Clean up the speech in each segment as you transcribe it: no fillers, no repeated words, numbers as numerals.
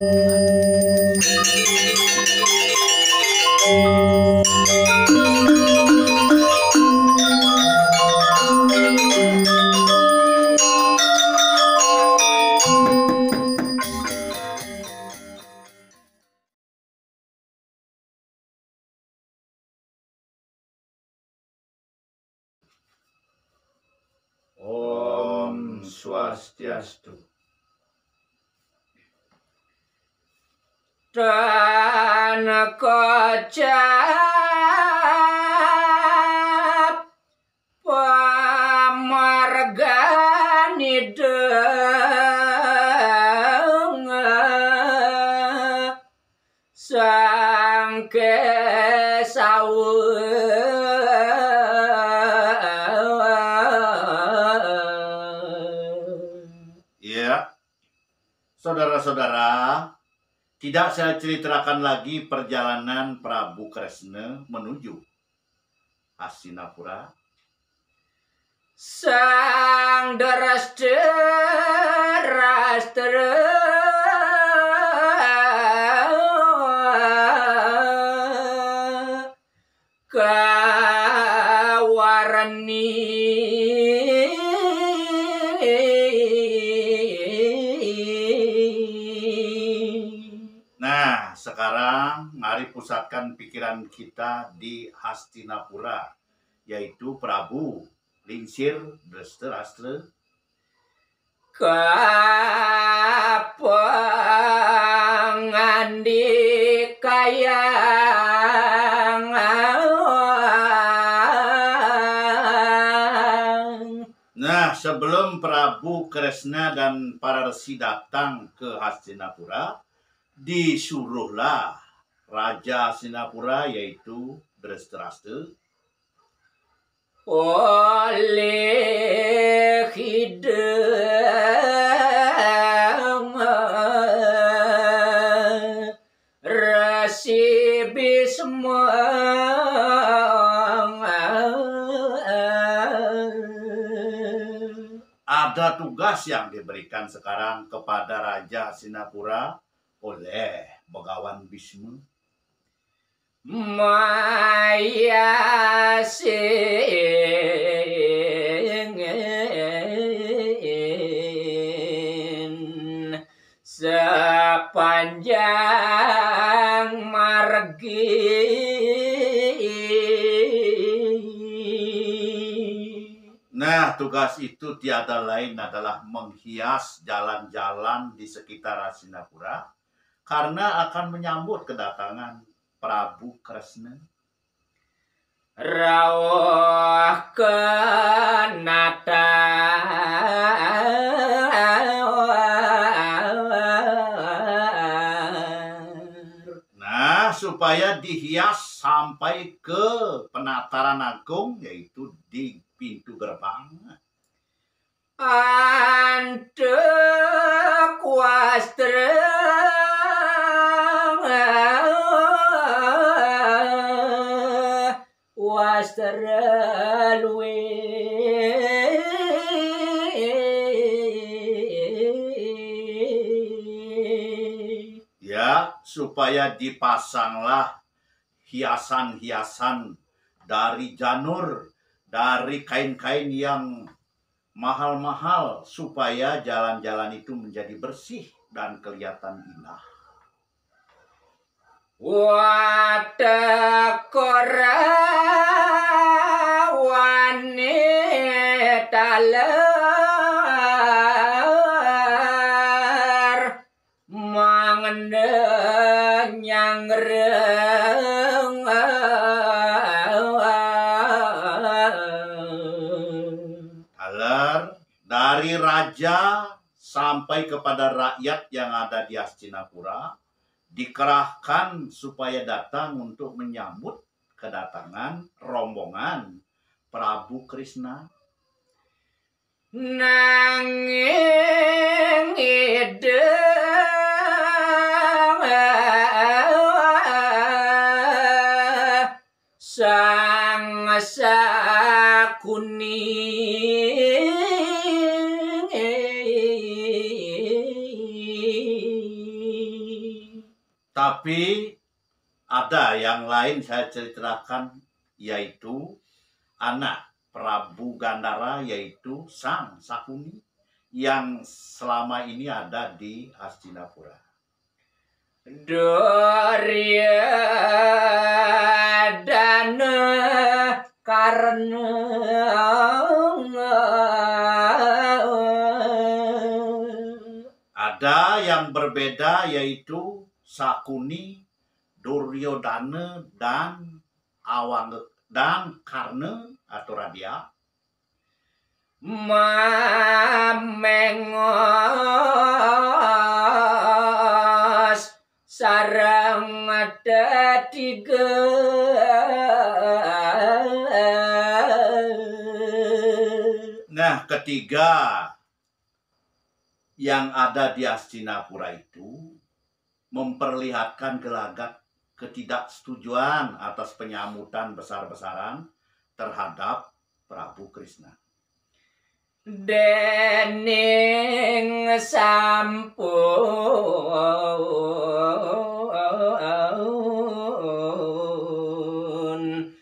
Om Swastiastu. Dan kocap pamargani dengar sangke Ya, saudara-saudara, tidak saya ceritakan lagi perjalanan Prabu Kresna menuju Hastinapura. sang deras kawarni Nah, sekarang mari pusatkan pikiran kita di Hastinapura, yaitu Prabu Lingsir Drestharashtra kapangandikayang Nah, sebelum Prabu Kresna dan para resi datang ke Hastinapura, disuruhlah Raja Hastinapura yaitu Drestharashtra oleh hidang Resi Bisma ada tugas yang diberikan sekarang kepada Raja Hastinapura oleh Begawan Bisma. Maya singin sepanjang margi Nah, tugas itu tiada lain adalah menghias jalan-jalan di sekitar Hastinapura karena akan menyambut kedatangan Prabu Kresna. rawuh kenata Nah, supaya dihias sampai ke penataran agung yaitu di pintu gerbang. Antek wastra luwe Ya, supaya dipasanglah hiasan-hiasan dari janur, dari kain-kain yang mahal-mahal supaya jalan-jalan itu menjadi bersih dan kelihatan indah. Watakorawane taler mangenyang reng Alar dari raja sampai kepada rakyat yang ada di Hastinapura dikerahkan supaya datang untuk menyambut kedatangan rombongan Prabu Kresna. Nanging ideng sang sakuni Tapi ada yang lain saya ceritakan, yaitu anak Prabu Gandara, yaitu Sang Sakuni, yang selama ini ada di Hastinapura. Duryodana karena ada yang berbeda, yaitu Sakuni, Duryodana, dan Karna atau Radia mamengos sarang ada tiga. Nah, ketiga yang ada di Hastinapura itu memperlihatkan gelagat ketidaksetujuan atas penyambutan besar-besaran terhadap Prabu Krishna. Dening sampun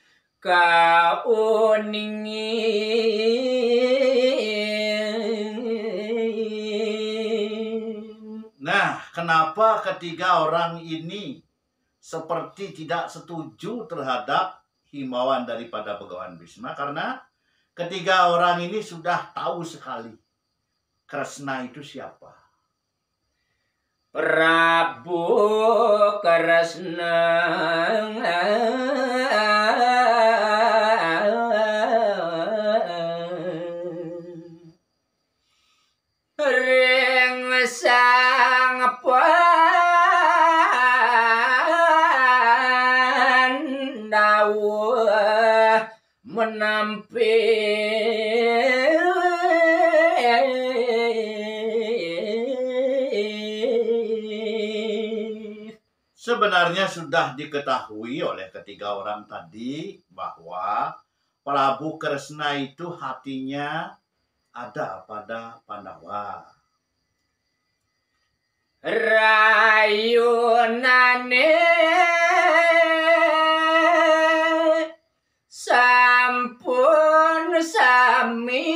kauningi. Nah, kenapa ketiga orang ini seperti tidak setuju terhadap himbauan daripada Begawan Bhisma? Karena ketiga orang ini sudah tahu sekali Kresna itu siapa. Prabu Kresna ring sang Pandawa menampil sebenarnya sudah diketahui oleh ketiga orang tadi bahwa Prabu Kresna itu hatinya ada pada Pandawa. Rayunane sampun sami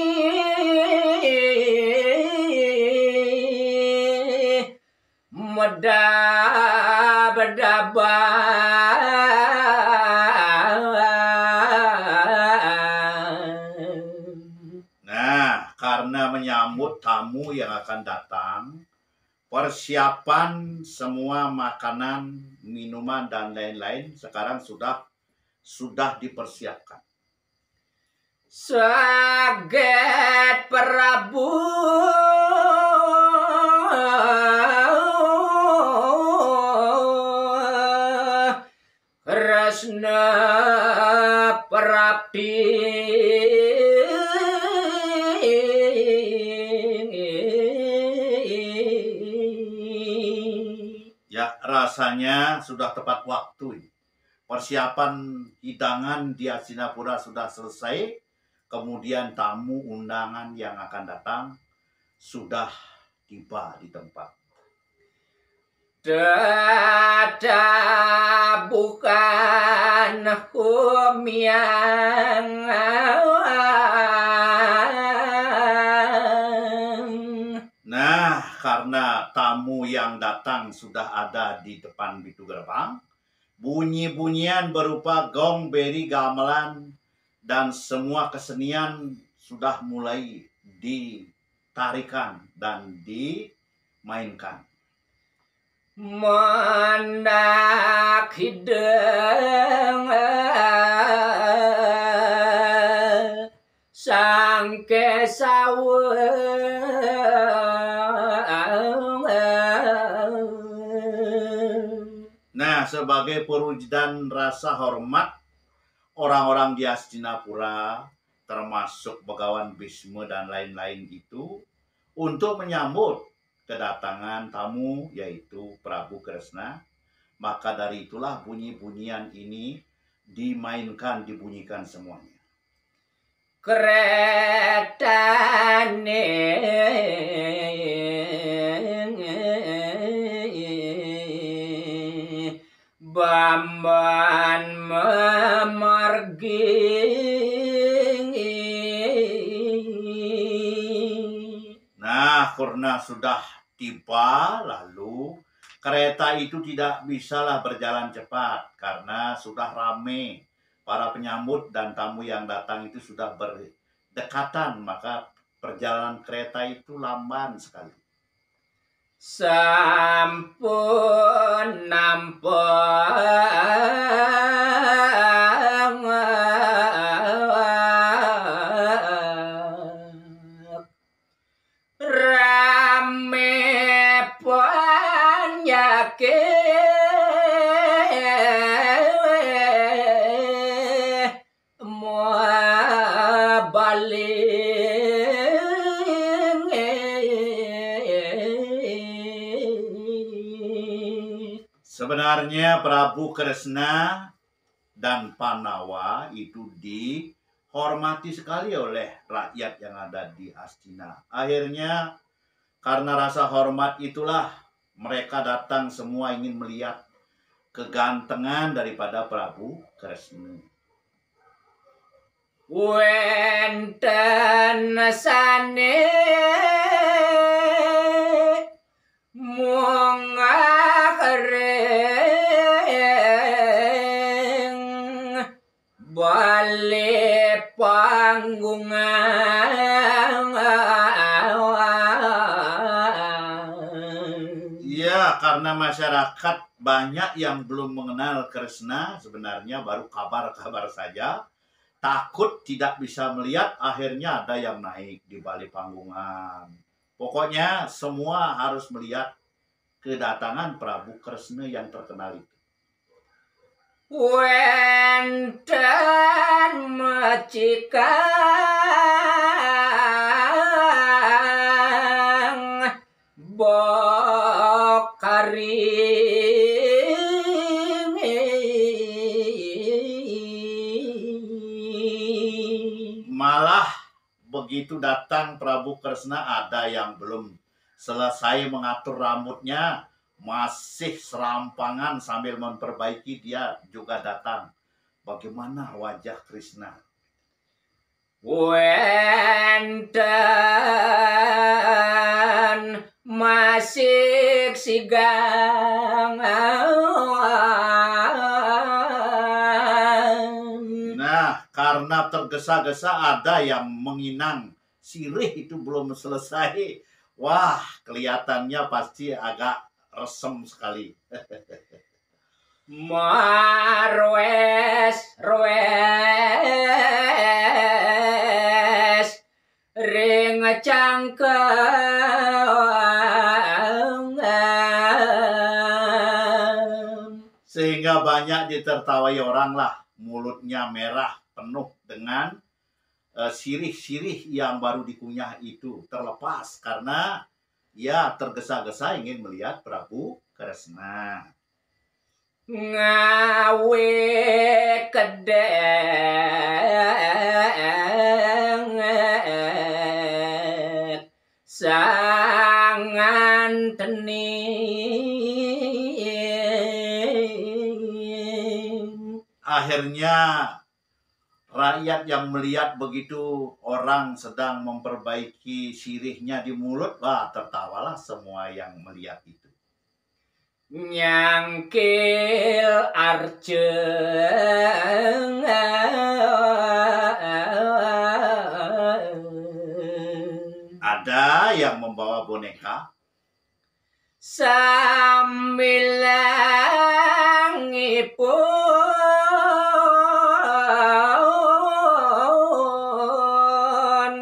Nah, karena menyambut tamu yang akan datang, persiapan semua makanan, minuman, dan lain-lain sekarang sudah dipersiapkan. Saget Prabu Kresna Prabdi Ya, rasanya sudah tepat waktu. Persiapan hidangan di Hastinapura sudah selesai. Kemudian tamu undangan yang akan datang sudah tiba di tempat. Dada bukan yang Nah, karena tamu yang datang sudah ada di depan pintu gerbang, bunyi-bunyian berupa gong, beri, gamelan, dan semua kesenian sudah mulai ditarikan dan dimainkan. Mandak hideng sangke Nah, sebagai perwujudan rasa hormat orang-orang di Hastinapura, termasuk Begawan Bhisma dan lain-lain itu, untuk menyambut kedatangan tamu yaitu Prabu Kresna, maka dari itulah bunyi-bunyian ini dibunyikan semuanya. Keretane Bamban memargi. Nah, karena sudah tiba, lalu kereta itu tidak bisalah berjalan cepat karena sudah rame. Para penyambut dan tamu yang datang itu sudah berdekatan, maka perjalanan kereta itu lamban sekali. Sampun nampang rame penyakit mua baling. Sebenarnya Prabu Kresna dan Panawa itu dihormati sekali oleh rakyat yang ada di Hastina. Akhirnya karena rasa hormat itulah mereka datang semua ingin melihat kegantengan daripada Prabu Kresna. Wenten sane mungareng balik panggungan. Iya, karena masyarakat banyak yang belum mengenal Kresna, sebenarnya baru kabar-kabar saja. Takut tidak bisa melihat, akhirnya ada yang naik di balik panggungan. Pokoknya semua harus melihat kedatangan Prabu Kresna yang terkenal itu. Wenten macikang bokaring. Malah begitu datang Prabu Kresna, ada yang belum selesai mengatur rambutnya, masih serampangan sambil memperbaiki, dia juga datang. Bagaimana wajah Kresna? Wenten masih sigang. Nah, karena tergesa-gesa ada yang menginang sirih itu belum selesai. Wah, kelihatannya pasti agak resem sekali. Marwes ring cangkem. Sehingga banyak ditertawai orang lah. Mulutnya merah penuh dengan sirih-sirih yang baru dikunyah itu terlepas karena ya tergesa-gesa ingin melihat Prabu Kresna. Ngawe kedeng sangan tening. Akhirnya rakyat yang melihat begitu orang sedang memperbaiki sirihnya di mulut, wah tertawalah semua yang melihat itu. Nyangkil arjeng Ada yang membawa boneka sambil langipun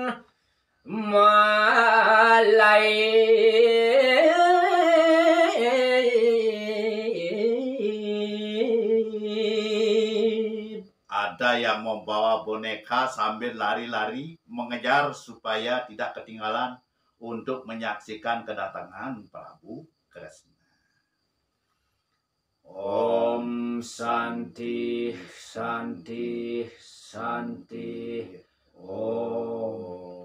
malai. Ada yang membawa boneka sambil lari-lari mengejar supaya tidak ketinggalan untuk menyaksikan kedatangan Prabu Kresna. Om Santi Santi Santi Om.